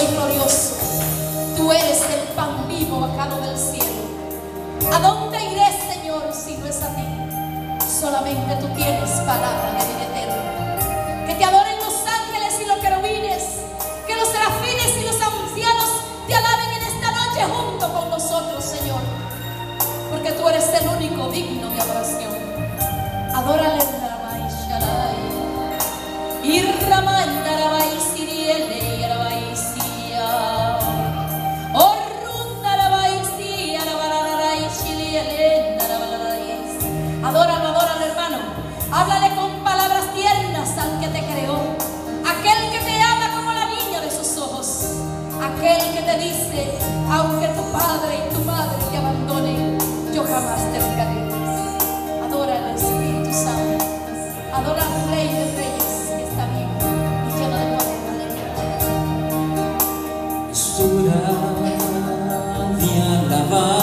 glorioso. Tú eres el pan vivo bajado del cielo. ¿A dónde iré, Señor, si no es a ti? Solamente tú tienes palabra de vida eterna. Que te adoren los ángeles y los querubines, que los serafines y los ancianos te alaben en esta noche junto con nosotros, Señor, porque tú eres el único digno de adoración. Adórale, Rabai Shalai, y Ramai Rabai Siriele, Rabai Sia, oh Runda Rabai Sia, Rabai Siriele, Rabai. Adóralo, adóralo, hermano. Háblale con palabras tiernas al que te creó, aquel que te ama como la niña de sus ojos, aquel que te dice: aunque tu padre y tu madre te abandonen, yo jamás te dejaré. Adora al Espíritu Santo, adora al Rey de Reyes que está vivo y lleno de poder. Es hora de alabar.